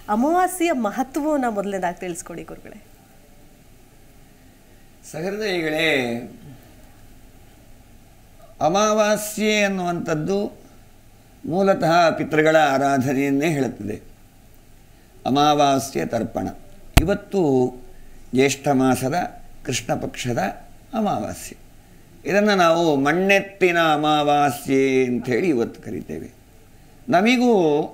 ಅಮಾವಾಸ್ಯೆಯ ಮಹತ್ವವನ್ನು ಮೊದಲನೇದಾಗಿ ತಿಳಿಸ್ಕೊಡಿ ಗುರುಗಳೇ. ಸಹೃದಯಿಗಳೇ, ಅಮಾವಾಸ್ಯೆ ಅನ್ನುವಂಥದ್ದು ಮೂಲತಃ ಪಿತೃಗಳ ಆರಾಧನೆಯನ್ನೇ ಹೇಳುತ್ತದೆ. ಅಮಾವಾಸ್ಯೆ ತರ್ಪಣ. ಇವತ್ತು ಜ್ಯೇಷ್ಠ ಮಾಸದ ಕೃಷ್ಣ ಪಕ್ಷದ ಅಮಾವಾಸ್ಯೆ. ಇದನ್ನು ನಾವು ಮಣ್ಣೆತ್ತಿನ ಅಮಾವಾಸ್ಯೆ ಅಂಥೇಳಿ ಇವತ್ತು ಕರಿತೇವೆ. ನಮಗೂ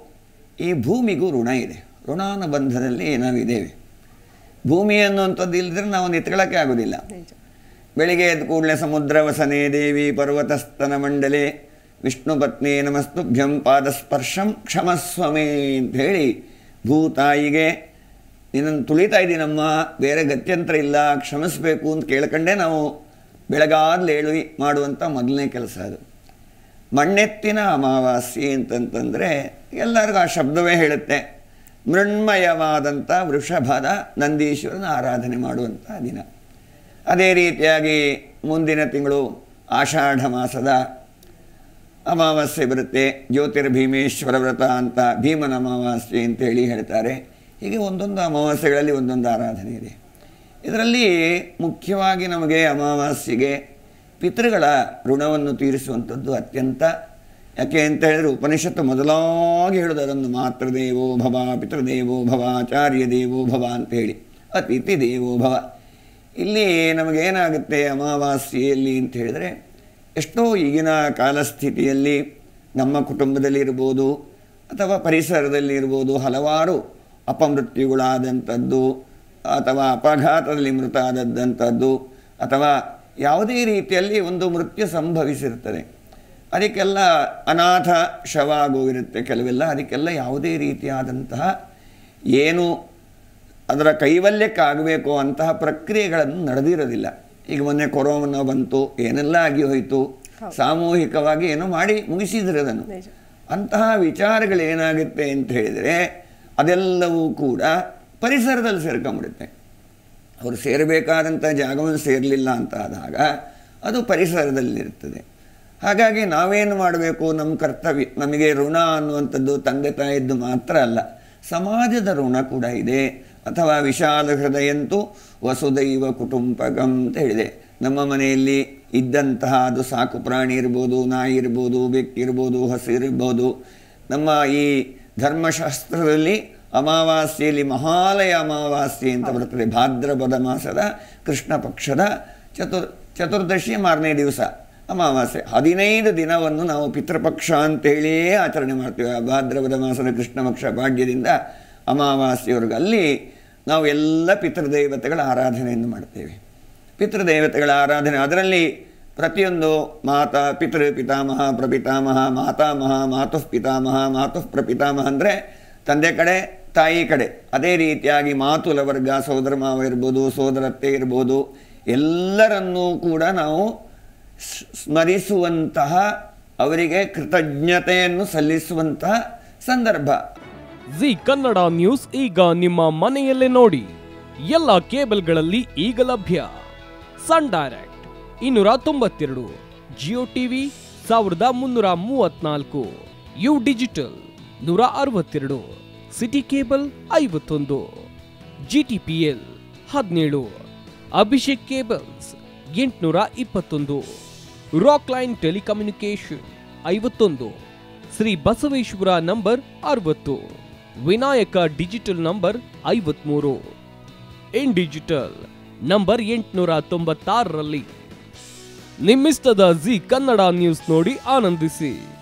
ಈ ಭೂಮಿಗೂ ಋಣ ಇದೆ. ಋಣಾನುಬಂಧದಲ್ಲಿ ನಾವಿದ್ದೇವೆ. ಭೂಮಿ ಅನ್ನುವಂಥದ್ದು ಇಲ್ಲದ್ರೆ ನಾವು ನಿತ್ಕೊಳ್ಳೋಕ್ಕೆ ಆಗೋದಿಲ್ಲ. ಬೆಳಿಗ್ಗೆ ಎದ್ದ ಕೂಡಲೇ ಸಮುದ್ರ ವಸನೆ ದೇವಿ ಪರ್ವತಸ್ತನ ಮಂಡಲೆ ವಿಷ್ಣು ಪತ್ನಿ ನಮಸ್ತುಭ್ಯಂ ಪಾದಸ್ಪರ್ಶಂ ಕ್ಷಮಸ್ವಮೇ ಅಂಥೇಳಿ ಭೂತಾಯಿಗೆ ನಿನ್ನನ್ನು ತುಳಿತಾ ಇದ್ದೀನಮ್ಮ, ಬೇರೆ ಗತ್ಯಂತರ ಇಲ್ಲ, ಕ್ಷಮಿಸಬೇಕು ಅಂತ ಕೇಳ್ಕೊಂಡೇ ನಾವು ಬೆಳಗಾದ್ಲೇಳು ಮಾಡುವಂಥ ಮೊದಲನೇ ಕೆಲಸ ಅದು. ಮಣ್ಣೆತ್ತಿನ ಅಮಾವಾಸ್ಯೆ ಅಂತಂತಂದರೆ ಎಲ್ಲರಿಗೂ ಆ ಶಬ್ದವೇ ಹೇಳುತ್ತೆ. ಮೃಣ್ಮಯವಾದಂಥ ವೃಷಭದ ನಂದೀಶ್ವರನ ಆರಾಧನೆ ಮಾಡುವಂಥ ದಿನ. ಅದೇ ರೀತಿಯಾಗಿ ಮುಂದಿನ ತಿಂಗಳು ಆಷಾಢ ಮಾಸದ ಅಮಾವಾಸ್ಯೆ ಬರುತ್ತೆ. ಜ್ಯೋತಿರ್ಭೀಮೇಶ್ವರ ವ್ರತ ಅಂತ ಭೀಮನ ಅಮಾವಾಸ್ಯೆ ಅಂತೇಳಿ ಹೇಳ್ತಾರೆ. ಹೀಗೆ ಒಂದೊಂದು ಅಮಾವಾಸ್ಯೆಗಳಲ್ಲಿ ಒಂದೊಂದು ಆರಾಧನೆ ಇದೆ. ಇದರಲ್ಲಿ ಮುಖ್ಯವಾಗಿ ನಮಗೆ ಅಮಾವಾಸ್ಯೆಗೆ ಪಿತೃಗಳ ಋಣವನ್ನು ತೀರಿಸುವಂಥದ್ದು ಅತ್ಯಂತ. ಯಾಕೆ ಅಂತ ಹೇಳಿದರೆ ಉಪನಿಷತ್ತು ಮೊದಲಾಗಿ ಹೇಳೋದು ಅದನ್ನು ಮಾತೃದೇವೋ ಭವ, ಪಿತೃದೇವೋ ಭವ, ಆಚಾರ್ಯ ದೇವೋ ಭವ ಅಂತೇಳಿ, ಅತಿಥಿ ದೇವೋ ಭವ. ಇಲ್ಲಿ ನಮಗೇನಾಗುತ್ತೆ ಅಮಾವಾಸ್ಯೆಯಲ್ಲಿ ಅಂತ ಹೇಳಿದರೆ, ಎಷ್ಟೋ ಈಗಿನ ಕಾಲಸ್ಥಿತಿಯಲ್ಲಿ ನಮ್ಮ ಕುಟುಂಬದಲ್ಲಿರ್ಬೋದು ಅಥವಾ ಪರಿಸರದಲ್ಲಿರ್ಬೋದು ಹಲವಾರು ಅಪಮೃತ್ಯುಗಳಾದಂಥದ್ದು ಅಥವಾ ಅಪಘಾತದಲ್ಲಿ ಮೃತ ಆದದ್ದಂಥದ್ದು ಅಥವಾ ಯಾವುದೇ ರೀತಿಯಲ್ಲಿ ಒಂದು ಮೃತ್ಯು ಸಂಭವಿಸಿರ್ತದೆ. ಅದಕ್ಕೆಲ್ಲ ಅನಾಥ ಶವ ಆಗೋಗಿರುತ್ತೆ ಕೆಲವೆಲ್ಲ. ಅದಕ್ಕೆಲ್ಲ ಯಾವುದೇ ರೀತಿಯಾದಂತಹ ಏನು ಅದರ ಕೈವಲ್ಯಕ್ಕಾಗಬೇಕು ಅಂತಹ ಪ್ರಕ್ರಿಯೆಗಳನ್ನು ನಡೆದಿರೋದಿಲ್ಲ. ಈಗ ಮೊನ್ನೆ ಕೊರೋನಾ ಬಂತು, ಏನೆಲ್ಲ ಆಗಿ ಹೋಯಿತು, ಸಾಮೂಹಿಕವಾಗಿ ಏನೋ ಮಾಡಿ ಮುಗಿಸಿದ್ರೆ ಅದನ್ನು. ಅಂತಹ ವಿಚಾರಗಳೇನಾಗುತ್ತೆ ಅಂತ ಹೇಳಿದರೆ ಅದೆಲ್ಲವೂ ಕೂಡ ಪರಿಸರದಲ್ಲಿ ಸೇರ್ಕೊಂಬಿಡುತ್ತೆ. ಅವರು ಸೇರಬೇಕಾದಂಥ ಜಾಗವನ್ನು ಸೇರಲಿಲ್ಲ ಅಂತ ಆದಾಗ ಅದು ಪರಿಸರದಲ್ಲಿರ್ತದೆ. ಹಾಗಾಗಿ ನಾವೇನು ಮಾಡಬೇಕು, ನಮ್ಮ ಕರ್ತವ್ಯ, ನಮಗೆ ಋಣ ಅನ್ನುವಂಥದ್ದು ತಂದೆ ತಾಯಿದ್ದು ಮಾತ್ರ ಅಲ್ಲ, ಸಮಾಜದ ಋಣ ಕೂಡ ಇದೆ. ಅಥವಾ ವಿಶಾಲ ಹೃದಯಂತೂ ವಸುದೈವ ಕುಟುಂಬಕಂ ಅಂತ ಹೇಳಿದೆ. ನಮ್ಮ ಮನೆಯಲ್ಲಿ ಇದ್ದಂತಹ ಅದು ಸಾಕು ಪ್ರಾಣಿ ಇರ್ಬೋದು, ನಾಯಿ ಇರ್ಬೋದು, ಬೆಕ್ಕಿರ್ಬೋದು, ಹಸಿರಿರ್ಬೋದು. ನಮ್ಮ ಈ ಧರ್ಮಶಾಸ್ತ್ರದಲ್ಲಿ ಅಮಾವಾಸ್ಯೆಯಲ್ಲಿ ಮಹಾಲಯ ಅಮಾವಾಸ್ಯೆ ಅಂತ ಬರ್ತದೆ. ಭಾದ್ರಪದ ಮಾಸದ ಕೃಷ್ಣ ಪಕ್ಷದ ಚತುರ್ದಶಿಯ ಮಾರನೇ ದಿವಸ ಅಮಾವಾಸ್ಯೆ. 15 ದಿನವನ್ನು ನಾವು ಪಿತೃಪಕ್ಷ ಅಂತೇಳಿಯೇ ಆಚರಣೆ ಮಾಡ್ತೀವಿ. ಭಾದ್ರಪದ ಮಾಸದ ಕೃಷ್ಣ ಪಕ್ಷ ಪಾಡ್ಯದಿಂದ ಅಮಾವಾಸ್ಯೆವರೆಗೂ ಅಲ್ಲಿ ನಾವು ಎಲ್ಲ ಪಿತೃದೇವತೆಗಳ ಆರಾಧನೆಯನ್ನು ಮಾಡ್ತೇವೆ. ಪಿತೃದೇವತೆಗಳ ಆರಾಧನೆ ಅದರಲ್ಲಿ ಪ್ರತಿಯೊಂದು ಮಾತಾ ಪಿತೃ ಪಿತಾಮಹ ಪ್ರಪಿತಾಮಹ ಮಾತಾಮಹ ಮಾತುಃ ಪಿತಾಮಹ ಮಾತುಃ ಪ್ರಪಿತಾಮಹ ಅಂದರೆ ತಂದೆ ಕಡೆ ತಾಯಿ ಕಡೆ. ಅದೇ ರೀತಿಯಾಗಿ ಮಾತುಲ ವರ್ಗ, ಸೋದರ ಮಾವ ಇರ್ಬೋದು, ಸೋದರತ್ತೆ ಇರ್ಬೋದು, ಎಲ್ಲರನ್ನೂ ಕೂಡ ನಾವು ಸ್ಮರಿಸುವಂತಹ, ಅವರಿಗೆ ಕೃತಜ್ಞತೆಯನ್ನು ಸಲ್ಲಿಸುವಂತಹ ಸಂದರ್ಭ. ಜಿ ಕನ್ನಡ ನ್ಯೂಸ್ ಈಗ ನಿಮ್ಮ ಮನೆಯಲ್ಲೇ ನೋಡಿ. ಎಲ್ಲ ಕೇಬಲ್ಗಳಲ್ಲಿ ಈಗ ಲಭ್ಯ. Sun Direct 292, Jio TV 1334, U Digital 162, City Cable 51, GTPL 17, Abhishek Cables 821, Rock Line Telecommunication 51, Shri Basaveshwara number 60, Vinayaka Digital number 53, In Digital number 896ರಲ್ಲಿ. ನಿಮ್ಮಿಸ್ತದ ಜಿ ಕನ್ನಡ ನ್ಯೂಸ್ ನೋಡಿ ಆನಂದಿಸಿ.